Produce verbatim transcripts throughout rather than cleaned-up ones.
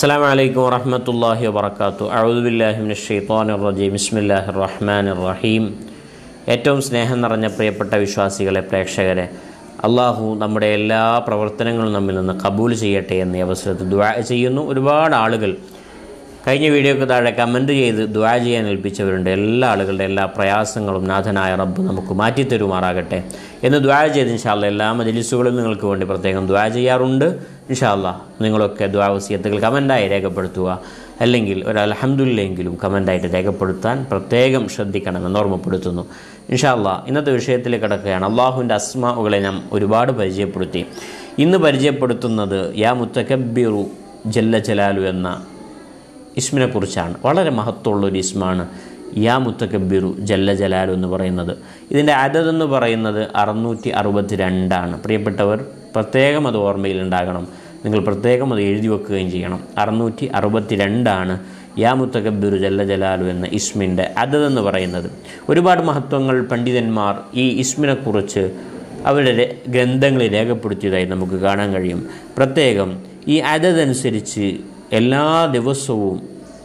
അസ്സലാമു അലൈക്കും വറഹ്മത്തുള്ളാഹി വബറകാതുഹു. അഊദു ബില്ലാഹി മിനശ് ശൈത്വാനിർ റജീം. ബിസ്മില്ലാഹിർ റഹ്മാനിർ റഹീം. ഏറ്റവും സ്നേഹം നിറഞ്ഞ പ്രിയപ്പെട്ട വിശ്വാസികളെ, പ്രേക്ഷകരെ, അള്ളാഹു നമ്മുടെ എല്ലാ പ്രവർത്തനങ്ങളും നമ്മിൽ നിന്ന് കബൂൽ ചെയ്യട്ടെ എന്ന് ഈ അവസരത്തിൽ ദുആ ചെയ്യുന്നു. ഒരുപാട് ആളുകൾ കഴിഞ്ഞ വീഡിയോക്ക് താഴെ കമൻറ്റ് ചെയ്ത് ദുആ ചെയ്യാൻ ഏൽപ്പിച്ചവരുണ്ട്. എല്ലാ ആളുകളുടെ എല്ലാ പ്രയാസങ്ങളും നാഥനായ റബ്ബ് നമുക്ക് മാറ്റിത്തരുമാറാകട്ടെ എന്ന് ദുആ ചെയ്ത് ഇൻഷാ അല്ലാഹ് എല്ലാ മജ്‌ലിസുകളും നിങ്ങൾക്ക് വേണ്ടി പ്രത്യേകം ദുആ ചെയ്യാറുണ്ട്. ഇൻഷാ അല്ലാഹ് നിങ്ങളൊക്കെ ദുആ വസിയത്തുകൾ കമൻറ്റായി രേഖപ്പെടുത്തുക, അല്ലെങ്കിൽ ഒരു അൽഹംദുലില്ലെങ്കിലും കമൻറ്റായിട്ട് രേഖപ്പെടുത്താൻ പ്രത്യേകം ശ്രദ്ധിക്കണമെന്ന് ഓർമ്മപ്പെടുത്തുന്നു. ഇൻഷാ അല്ലാഹ് ഇന്നത്തെ വിഷയത്തിലേക്ക് കടക്കുകയാണ്. അള്ളാഹുവിൻ്റെ അസ്മാഉകളെ നാം ഒരുപാട് പരിചയപ്പെടുത്തി. ഇന്ന് പരിചയപ്പെടുത്തുന്നത് യാ മുത്തകബ്ബിറു ജല്ല ജലാലു എന്ന ഇസ്മിനെ കുറിച്ചാണ്. വളരെ മഹത്വമുള്ളൊരു ഇസ്മാണ് യാ മുത്തകബ്ബിറു ജല്ല ജലാലു എന്ന് പറയുന്നത്. ഇതിൻ്റെ അദദ് എന്ന് പറയുന്നത് അറുന്നൂറ്റി അറുപത്തി രണ്ടാണ്. പ്രിയപ്പെട്ടവർ പ്രത്യേകം അത് ഓർമ്മയിലുണ്ടാകണം. നിങ്ങൾ പ്രത്യേകം അത് എഴുതി വെക്കുകയും ചെയ്യണം. അറുന്നൂറ്റി അറുപത്തി രണ്ടാണ് യാ മുത്തകബ്ബിറു ജല്ല ജലാലു എന്ന ഇസ്മിൻ്റെ അദദ് എന്ന് പറയുന്നത്. ഒരുപാട് മഹത്വങ്ങൾ പണ്ഡിതന്മാർ ഈ ഇസ്മിനെക്കുറിച്ച് അവരുടെ ഗ്രന്ഥങ്ങളിൽ രേഖപ്പെടുത്തിയതായി നമുക്ക് കാണാൻ കഴിയും. പ്രത്യേകം ഈ അദദ് അനുസരിച്ച് എല്ലാ ദിവസവും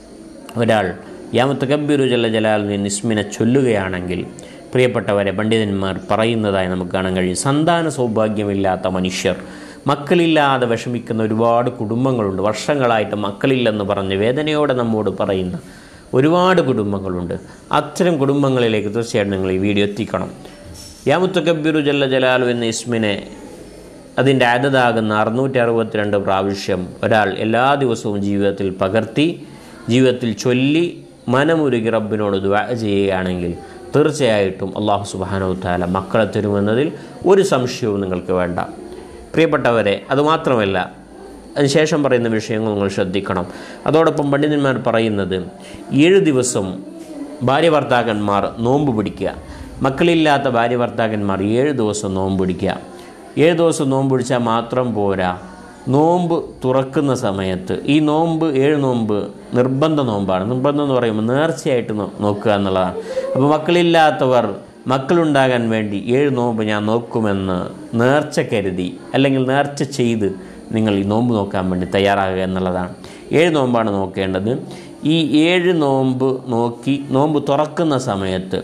ഒരാൾ യാ മുത്തകബ്ബിറു ജല്ല ജലാലു എന്ന ഇസ്മിനെ ചൊല്ലുകയാണെങ്കിൽ, പ്രിയപ്പെട്ടവരെ, പണ്ഡിതന്മാർ പറയുന്നതായി നമുക്ക് കാണാൻ കഴിയും, സന്താന സൗഭാഗ്യമില്ലാത്ത മനുഷ്യർ, മക്കളില്ലാതെ വിഷമിക്കുന്ന ഒരുപാട് കുടുംബങ്ങളുണ്ട്. വർഷങ്ങളായിട്ട് മക്കളില്ലെന്ന് പറഞ്ഞ് വേദനയോടെ നമ്മോട് പറയുന്ന ഒരുപാട് കുടുംബങ്ങളുണ്ട്. അത്തരം കുടുംബങ്ങളിലേക്ക് തീർച്ചയായിട്ടും നിങ്ങൾ ഈ വീഡിയോ എത്തിക്കണം. യാ മുത്തകബ്ബിറു ജല്ല ജലാലു എന്ന ഇസ്മിനെ അതിൻ്റെ അദദാകുന്ന അറുന്നൂറ്റി അറുപത്തിരണ്ട് പ്രാവശ്യം ഒരാൾ എല്ലാ ദിവസവും ജീവിതത്തിൽ പകർത്തി, ജീവിതത്തിൽ ചൊല്ലി, മനമുരുകി റബ്ബിനോട് ദുആ ചെയ്യുകയാണെങ്കിൽ തീർച്ചയായിട്ടും അല്ലാഹു സുബ്ഹാനഹു വ തആല മക്കളെ തരുമെന്നതിൽ ഒരു സംശയവും നിങ്ങൾക്ക് വേണ്ട. പ്രിയപ്പെട്ടവരെ, അതുമാത്രമല്ല, അതിനുശേഷം പറയുന്ന വിഷയങ്ങൾ നിങ്ങൾ ശ്രദ്ധിക്കണം. അതോടൊപ്പം പണ്ഡിതന്മാർ പറയുന്നത് ഏഴ് ദിവസം ഭാര്യ ഭർത്താക്കന്മാർ നോമ്പ് പിടിക്കുക. മക്കളില്ലാത്ത ഭാര്യ ഭർത്താക്കന്മാർ ഏഴ് ദിവസം നോമ്പ് പിടിക്കുക. ഏഴ് ദിവസം നോമ്പ് പിടിച്ചാൽ മാത്രം പോരാ, നോമ്പ് തുറക്കുന്ന സമയത്ത് ഈ നോമ്പ് ഏഴ് നോമ്പ് നിർബന്ധ നോമ്പാണ്. നിർബന്ധം എന്ന് പറയുമ്പോൾ നേർച്ചയായിട്ട് നോക്കുക എന്നുള്ളതാണ്. അപ്പോൾ മക്കളില്ലാത്തവർ മക്കളുണ്ടാകാൻ വേണ്ടി ഏഴ് നോമ്പ് ഞാൻ നോക്കുമെന്ന് നേർച്ച കരുതി, അല്ലെങ്കിൽ നേർച്ച ചെയ്ത് നിങ്ങൾ ഈ നോമ്പ് നോക്കാൻ വേണ്ടി തയ്യാറാകുക എന്നുള്ളതാണ്. ഏഴ് നോമ്പാണ് നോക്കേണ്ടത്. ഈ ഏഴ് നോമ്പ് നോക്കി നോമ്പ് തുറക്കുന്ന സമയത്ത്,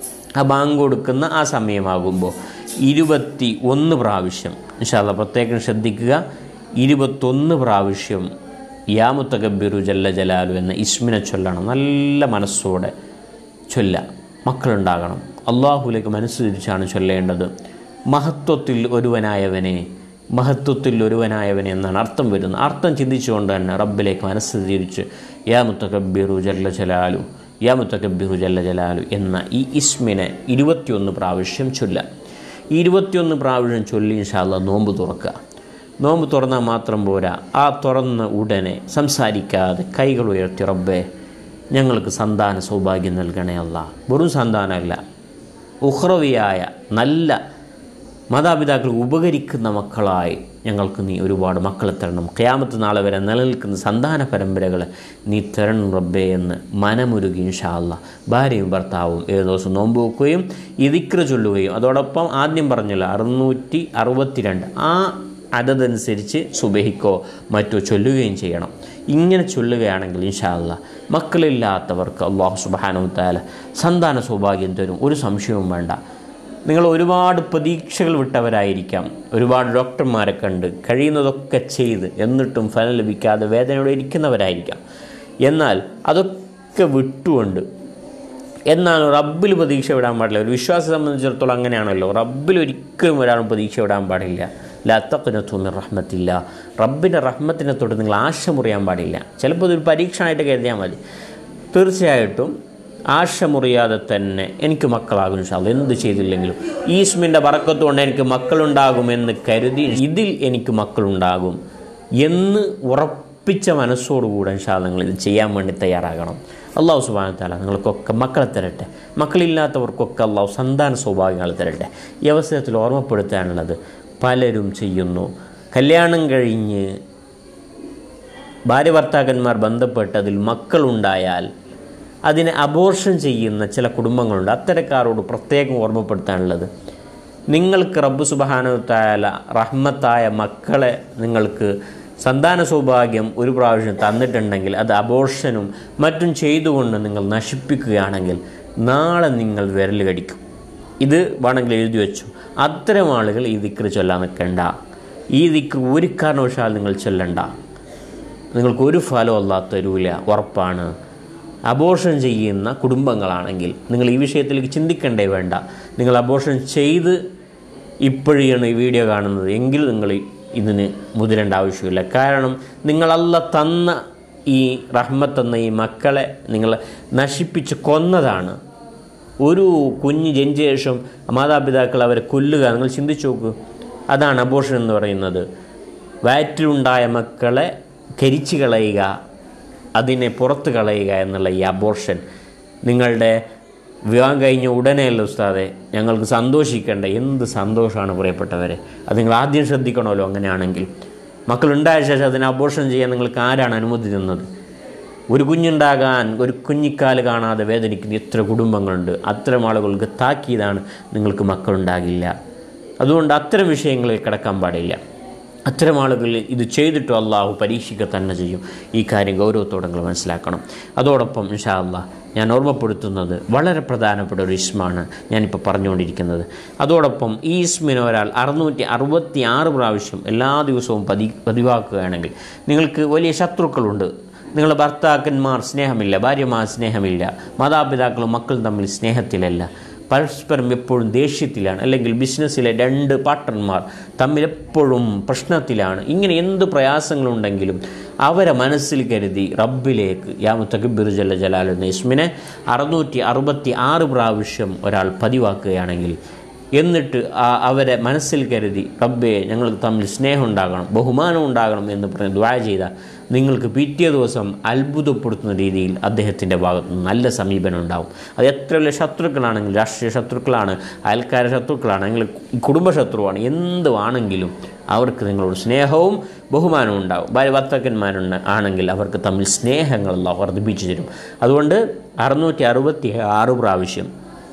ആ ബാങ്ക് കൊടുക്കുന്ന ആ സമയമാകുമ്പോൾ ഇരുപത്തി ഒന്ന് പ്രാവശ്യം, ഇൻഷാ അല്ലാഹ് പ്രത്യേകം ശ്രദ്ധിക്കുക, ഇരുപത്തൊന്ന് പ്രാവശ്യം യാ മുത്തകബ്ബിറു ജല്ല ജലാലു എന്ന ഇസ്മിനെ ചൊല്ലണം. നല്ല മനസ്സോടെ ചൊല്ല. മക്കളുണ്ടാകണം. അള്ളാഹുലേക്ക് മനസ്സ് തിരിച്ചാണ് ചൊല്ലേണ്ടത്. മഹത്വത്തിൽ ഒരുവനായവനെ, മഹത്വത്തിൽ ഒരുവനായവനെ എന്നാണ് അർത്ഥം വരുന്നത്. അർത്ഥം ചിന്തിച്ചുകൊണ്ട് തന്നെ റബ്ബിലേക്ക് മനസ്സ് തിരിച്ച് യാ മുത്തകബ്ബിറു ജല്ല ജലാലു, യാ മുത്തകബ്ബിറു ജല്ല ജലാലു എന്ന ഈ ഇസ്മിനെ ഇരുപത്തിയൊന്ന് പ്രാവശ്യം ചൊല്ല. ഈ ഇരുപത്തിയൊന്ന് പ്രാവശ്യം ചൊല്ലി ഇൻഷാ അല്ലാഹ് നോമ്പ് തുറക്കുക. നോമ്പ് തുറന്നാൽ മാത്രം പോരാ, ആ തുറന്ന ഉടനെ സംസാരിക്കാതെ കൈകൾ ഉയർത്തി, റബ്ബേ ഞങ്ങൾക്ക് സന്താന സൗഭാഗ്യം നൽകണേ അല്ലാ. വെറും സന്താനമല്ല, ഉഖ്റവിയായ നല്ല മാതാപിതാക്കൾക്ക് ഉപകരിക്കുന്ന മക്കളായി ഞങ്ങൾക്ക് നീ ഒരുപാട് മക്കളെ തരണം. ഖിയാമത്ത് നാളെ വരെ നിലനിൽക്കുന്ന സന്താന പരമ്പരകളെ നീ തരണം റബ്ബേ എന്ന് മനമുരുകി ഇൻഷാ അല്ലാഹ് ഭാര്യയും ഭർത്താവും ഏഴ് ദിവസം നോമ്പ് വെക്കുകയും ഈ ദിക്ർ ചൊല്ലുകയും, അതോടൊപ്പം ആദ്യം പറഞ്ഞല്ലോ അറുന്നൂറ്റി അറുപത്തി രണ്ട് ആ അതനുസരിച്ച് സുബഹിക്കോ മറ്റോ ചൊല്ലുകയും ചെയ്യണം. ഇങ്ങനെ ചൊല്ലുകയാണെങ്കിൽ ഇൻഷാ അല്ലാഹ് മക്കളില്ലാത്തവർക്ക് അല്ലാഹു സുബ്ഹാനഹു വ തആല സന്താന സൗഭാഗ്യം തരും. ഒരു സംശയവും വേണ്ട. നിങ്ങൾ ഒരുപാട് പ്രതീക്ഷകൾ വിട്ടവരായിരിക്കാം. ഒരുപാട് ഡോക്ടർമാരെ കണ്ട് കഴിയുന്നതൊക്കെ ചെയ്ത് എന്നിട്ടും ഫലം ലഭിക്കാതെ വേദനയോടെ ഇരിക്കുന്നവരായിരിക്കാം. എന്നാൽ അതൊക്കെ വിട്ടുകൊണ്ട്, എന്നാൽ റബ്ബിൽ പ്രതീക്ഷ വിടാൻ പാടില്ല. ഒരു വിശ്വാസം സംബന്ധിച്ചിടത്തോളം അങ്ങനെയാണല്ലോ. റബ്ബിൽ ഒരിക്കലും ഒരാളും പ്രതീക്ഷ വിടാൻ പാടില്ല. ലാ തഖ്നതു മിർ റഹ്മത്തില്ലാ, റബ്ബിൻ്റെ റഹ്മത്തിനെ തൊട്ട് നിങ്ങൾ ആശ മുറിയാൻ പാടില്ല. ചിലപ്പോൾ ഇതൊരു പരീക്ഷണമായിട്ട് കരുതിയാൽ മതി. തീർച്ചയായിട്ടും ആശ മുറിയാതെ തന്നെ എനിക്ക് മക്കളാകും ഇൻഷാ അല്ലാഹ്, എന്ത് ചെയ്തില്ലെങ്കിലും ഈ ഇസ്മിൻ്റെ ബറക്കത്ത് കൊണ്ട് എനിക്ക് മക്കളുണ്ടാകുമെന്ന് കരുതി ഇതിൽ എനിക്ക് മക്കളുണ്ടാകും എന്ന് ഉറപ്പിച്ച മനസ്സോടുകൂടെ ഇൻഷാ അല്ലാഹ് നിങ്ങൾ ഇത് ചെയ്യാൻ വേണ്ടി തയ്യാറാകണം. അല്ലാഹു സുബ്ഹാനഹു വ തആല നിങ്ങൾക്കൊക്കെ മക്കളെ തരട്ടെ. മക്കളില്ലാത്തവർക്കൊക്കെ അല്ലാഹു സന്താന സൗഭാഗ്യങ്ങൾ തരട്ടെ. ഈ അവസരത്തിൽ ഓർമ്മപ്പെടുത്താനുള്ളത്, പലരും ചെയ്യുന്നു, കല്യാണം കഴിഞ്ഞ് ഭാര്യ ഭർത്താക്കന്മാർ ബന്ധപ്പെട്ട് അതിൽ മക്കളുണ്ടായാൽ അതിനെ അബോർഷൻ ചെയ്യുന്ന ചില കുടുംബങ്ങളുണ്ട്. അത്തരക്കാരോട് പ്രത്യേകം ഓർമ്മപ്പെടുത്താനുള്ളത്, നിങ്ങൾക്ക് റബ്ബ് സുബ്ഹാനഹു വ തആല റഹ്മത്തായ മക്കളെ നിങ്ങൾക്ക് സന്താന സൗഭാഗ്യം ഒരു പ്രാവശ്യം തന്നിട്ടുണ്ടെങ്കിൽ അത് അബോർഷനും മറ്റും ചെയ്തുകൊണ്ട് നിങ്ങൾ നശിപ്പിക്കുകയാണെങ്കിൽ നാളെ നിങ്ങൾ വിരൽ കടിക്കും. ഇത് വേണമെങ്കിൽ എഴുതി വെച്ചു. അത്തരം ആളുകൾ ഈ ദിക്ർ ചൊല്ലാൻ നിൽക്കണ്ട. ഈ ദിക്ർ ഒരു കാരണവശാൽ നിങ്ങൾ ചൊല്ലണ്ട. നിങ്ങൾക്കൊരു ഫലം അല്ലാഹ് തരൂല, ഉറപ്പാണ്. അബോർഷൻ ചെയ്യുന്ന കുടുംബങ്ങളാണെങ്കിൽ നിങ്ങൾ ഈ വിഷയത്തിലേക്ക് ചിന്തിക്കേണ്ടേ വേണ്ട. നിങ്ങൾ അബോർഷൻ ചെയ്ത് ഇപ്പോഴാണ് ഈ വീഡിയോ കാണുന്നത് എങ്കിൽ നിങ്ങൾ ഇതിന് മുതിരേണ്ട ആവശ്യമില്ല. കാരണം നിങ്ങൾ അല്ലാഹ് തന്ന ഈ റഹ്മത്ത് എന്ന ഈ മക്കളെ നിങ്ങൾ നശിപ്പിച്ച് കൊന്നതാണ്. ഒരു കുഞ്ഞ് ജനിച്ച ശേഷം മാതാപിതാക്കൾ അവരെ കൊല്ലുക, നിങ്ങൾ ചിന്തിച്ചു നോക്കൂ. അതാണ് അബോർഷൻ എന്ന് പറയുന്നത്. വയറ്റിലുണ്ടായ മക്കളെ കരിച്ചു കളയുക, അതിനെ പുറത്ത് കളയുക എന്നുള്ള ഈ അബോർഷൻ. നിങ്ങളുടെ വിവാഹം കഴിഞ്ഞ ഉടനെയല്ല ഉസ്താദെ ഞങ്ങൾക്ക് സന്തോഷിക്കേണ്ട. എന്ത് സന്തോഷമാണ് പ്രിയപ്പെട്ടവരെ, അത് നിങ്ങൾ ആദ്യം ശ്രദ്ധിക്കണമല്ലോ. അങ്ങനെയാണെങ്കിൽ മക്കളുണ്ടായ ശേഷം അതിനെ അബോർഷൻ ചെയ്യാൻ നിങ്ങൾക്ക് ആരാണ് അനുമതി തന്നത്? ഒരു കുഞ്ഞുണ്ടാകാൻ ഒരു കുഞ്ഞിക്കാല് കാണാതെ വേദനിക്കുന്ന എത്ര കുടുംബങ്ങളുണ്ട്. അത്തരം ആളുകൾക്ക് താക്കീതാണ് നിങ്ങൾക്ക് മക്കളുണ്ടാകില്ല. അതുകൊണ്ട് അത്തരം വിഷയങ്ങളിൽ കിടക്കാൻ പാടില്ല. അത്തരം ആളുകൾ ഇത് ചെയ്തിട്ടും അള്ളാഹു പരീക്ഷിക്കുക തന്നെ ചെയ്യും. ഈ കാര്യം ഗൗരവത്തോടെ നിങ്ങൾ മനസ്സിലാക്കണം. അതോടൊപ്പം ഇൻഷാ അല്ലാഹ് ഞാൻ ഓർമ്മപ്പെടുത്തുന്നത് വളരെ പ്രധാനപ്പെട്ട ഒരു ഇസ്മാണ് ഞാനിപ്പോൾ പറഞ്ഞുകൊണ്ടിരിക്കുന്നത്. അതോടൊപ്പം ഈ ഇസ്മിനെ ഒരാൾ അറുന്നൂറ്റി അറുപത്തി ആറ് പ്രാവശ്യം എല്ലാ ദിവസവും പതി പതിവാക്കുകയാണെങ്കിൽ നിങ്ങൾക്ക് വലിയ ശത്രുക്കളുണ്ട്. നിങ്ങളുടെ ഭർത്താക്കന്മാർ സ്നേഹമില്ല, ഭാര്യമാർ സ്നേഹമില്ല, മാതാപിതാക്കളും മക്കളും തമ്മിൽ സ്നേഹത്തിലല്ല, പരസ്പരം എപ്പോഴും ദേഷ്യത്തിലാണ്, അല്ലെങ്കിൽ ബിസിനസ്സിലെ രണ്ട് പാർട്ട്ണർമാർ തമ്മിലെപ്പോഴും പ്രശ്നത്തിലാണ്. ഇങ്ങനെ എന്ത് പ്രയാസങ്ങളുണ്ടെങ്കിലും അവരെ മനസ്സിൽ കരുതി റബ്ബിലേക്ക് യാ മുതകബ്ബിർ ജല്ല ജലാലു എന്ന ഇസ്മിനെ അറുന്നൂറ്റി അറുപത്തി ആറ് പ്രാവശ്യം ഒരാൾ പതിവാക്കുകയാണെങ്കിൽ, എന്നിട്ട് അവരെ മനസ്സിൽ കരുതി റബ്ബേ ഞങ്ങൾക്ക് തമ്മിൽ സ്നേഹം ഉണ്ടാകണം, ബഹുമാനം ഉണ്ടാകണം എന്ന് പറഞ്ഞ് ദുആ ചെയ്താൽ നിങ്ങൾക്ക് പിറ്റേ ദിവസം അത്ഭുതപ്പെടുത്തുന്ന രീതിയിൽ അദ്ദേഹത്തിൻ്റെ ഭാഗത്ത് നിന്ന് നല്ല സമീപനം ഉണ്ടാവും. അത് എത്ര വലിയ ശത്രുക്കളാണെങ്കിലും, രാഷ്ട്രീയ ശത്രുക്കളാണ്, അയൽക്കാര ശത്രുക്കളാണ്, അല്ലെങ്കിൽ കുടുംബ ശത്രുവാണ്, എന്തുവാണെങ്കിലും അവർക്ക് നിങ്ങളോട് സ്നേഹവും ബഹുമാനവും ഉണ്ടാവും. ഭാര്യ ഭർത്താക്കന്മാരുണ്ട് ആണെങ്കിൽ അവർക്ക് തമ്മിൽ സ്നേഹങ്ങളെല്ലാം വർദ്ധിപ്പിച്ചു തരും. അതുകൊണ്ട് അറുന്നൂറ്റി അറുപത്തി ആറ് പ്രാവശ്യം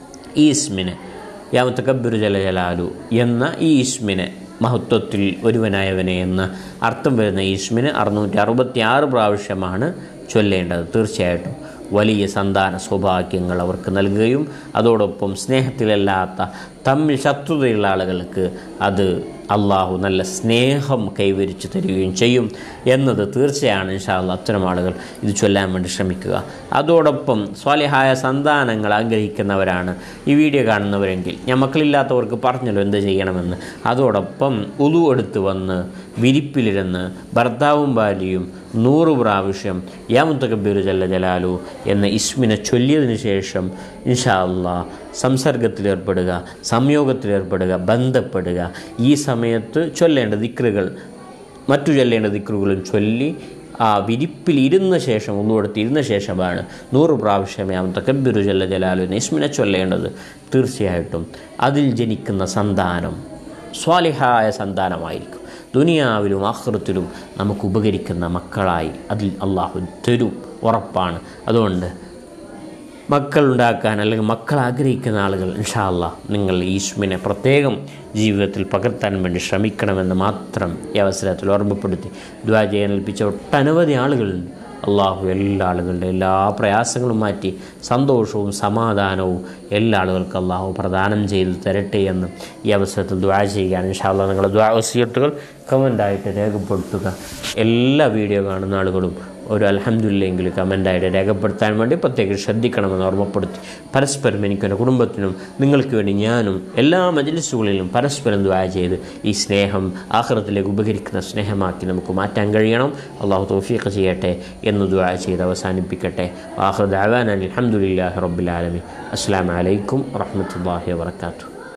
ഈ ഇസ്മിനെ യാ മുതകബ്ബിർ ജല്ല ജലാലു എന്ന ഈ ഇസ്മിനെ, മഹത്വത്തിൽ ഒരുവനായവനെ എന്ന അർത്ഥം വരുന്ന ഈ ഇസ്മിന് അറുന്നൂറ്റി അറുപത്തി ആറ് പ്രാവശ്യമാണ് ചൊല്ലേണ്ടത്. തീർച്ചയായിട്ടും വലിയ സന്താന സൗഭാഗ്യങ്ങൾ അവർക്ക് നൽകുകയും അതോടൊപ്പം സ്നേഹത്തിലല്ലാത്ത തമ്മിൽ ശത്രുതയുള്ള ആളുകൾക്ക് അത് അള്ളാഹു നല്ല സ്നേഹം കൈവരിച്ചു തരികയും ചെയ്യും എന്നത് തീർച്ചയാണ്. ഇൻഷാ അല്ലാഹ് അത്തരം ആളുകൾ ഇത് ചൊല്ലാൻ വേണ്ടി ശ്രമിക്കുക. അതോടൊപ്പം സ്വാലിഹായ സന്താനങ്ങൾ ആഗ്രഹിക്കുന്നവരാണ് ഈ വീഡിയോ കാണുന്നവരെങ്കിൽ, ഞാൻ മക്കളില്ലാത്തവർക്ക് പറഞ്ഞല്ലോ എന്ത് ചെയ്യണമെന്ന്. അതോടൊപ്പം ഉളു എടുത്ത് വന്ന് വിരിപ്പിലിരുന്ന് ഭർത്താവും ഭാര്യയും നൂറ് പ്രാവശ്യം യാ മുതകബ്ബിർ ജല്ല ജലാലു എന്ന ഇസ്മിനെ ചൊല്ലിയതിനു ശേഷം ഇൻഷാ അല്ലാഹ് സംസർഗത്തിലേർപ്പെടുക, സംയോഗത്തിലേർപ്പെടുക, ബന്ധപ്പെടുക. ഈ സമയത്ത് ചൊല്ലേണ്ട ദിക്റുകൾ, മറ്റു ചൊല്ലേണ്ട ദിക്റുകളും ചൊല്ലി ആ വിരിപ്പിൽ ഇരുന്ന ശേഷം ഒന്നുകൊടുത്ത് ഇരുന്ന ശേഷമാണ് നൂറ് പ്രാവശ്യമേ യാ മുതകബ്ബിർ ജല്ല ജലാലു എന്ന ഇസ്മിനെ ചൊല്ലേണ്ടത്. തീർച്ചയായിട്ടും അതിൽ ജനിക്കുന്ന സന്താനം സ്വാലിഹായ സന്താനമായിരിക്കും. ദുനിയാവിലും ആഖിറത്തിലും നമുക്ക് ഉപകരിക്കുന്ന മക്കളായി അതിൽ അള്ളാഹു തരും, ഉറപ്പാണ്. അതുകൊണ്ട് മക്കളുണ്ടാക്കാൻ അല്ലെങ്കിൽ മക്കൾ ആഗ്രഹിക്കുന്ന ആളുകൾ ഇൻഷാ അല്ലാഹ് നിങ്ങൾ ഈ ഇസ്മിനെ പ്രത്യേകം ജീവിതത്തിൽ പകർത്താൻ വേണ്ടി ശ്രമിക്കണമെന്ന് മാത്രം ഈ അവസരത്തിൽ ഓർമ്മപ്പെടുത്തി ദുആ ചെയ്യാൻ ഏൽപ്പിച്ച ഒട്ടനവധി ആളുകളുണ്ട്. അള്ളാഹു എല്ലാ ആളുകളുടെ എല്ലാ പ്രയാസങ്ങളും മാറ്റി സന്തോഷവും സമാധാനവും എല്ലാ ആളുകൾക്കും അള്ളാഹു പ്രദാനം ചെയ്ത് തരട്ടെ എന്ന് ഈ അവസരത്തിൽ ദുആ ചെയ്യുകയാണ്. ഇൻഷാ അല്ലാഹ് നിങ്ങളുടെ ദുആ വസിയത്തുകൾ കമൻ്റായിട്ട് രേഖപ്പെടുത്തുക. എല്ലാ വീഡിയോ കാണുന്ന ആളുകളും ഒരു അൽഹംദുലില്ലെങ്കിലും കമൻ്റായിട്ട് രേഖപ്പെടുത്താൻ വേണ്ടി പ്രത്യേകം ശ്രദ്ധിക്കണമെന്ന് ഓർമ്മപ്പെടുത്തി പരസ്പരം എനിക്കും എൻ്റെ കുടുംബത്തിനും നിങ്ങൾക്ക് വേണ്ടി ഞാനും എല്ലാ മജ്ലിസുകളിലും പരസ്പരം ദുആ ചെയ്ത് ഈ സ്നേഹം ആഖിറത്തിലേക്ക് ഉപകരിക്കുന്ന സ്നേഹമാക്കി നമുക്ക് മാറ്റാൻ കഴിയണം. അള്ളാഹു തൗഫീഖ് ചെയ്യട്ടെ എന്ന് ദുആ ചെയ്ത് അവസാനിപ്പിക്കട്ടെ. ആഖിറു ദഅവാനാ അൽഹംദുലില്ലാഹി റബ്ബിൽ ആലമീൻ. അസ്സലാമു അലൈക്കും വറഹ്മത്തുള്ളാഹി വബറകാതുഹു.